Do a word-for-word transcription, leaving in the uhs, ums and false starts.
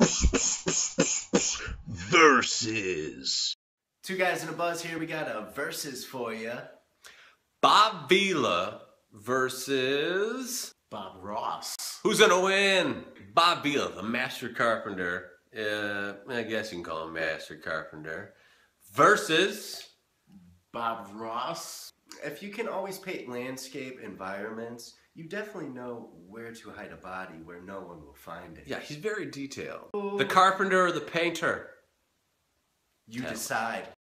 Versus. Two guys in a buzz here. We got a versus for you. Bob Vila versus Bob Ross. Who's gonna win? Bob Vila, the master carpenter. Uh, I guess you can call him master carpenter. Versus Bob Ross. If you can always paint landscape environments, you definitely know where to hide a body where no one will find it. Yeah, he's very detailed. The carpenter or the painter? You Tell. decide.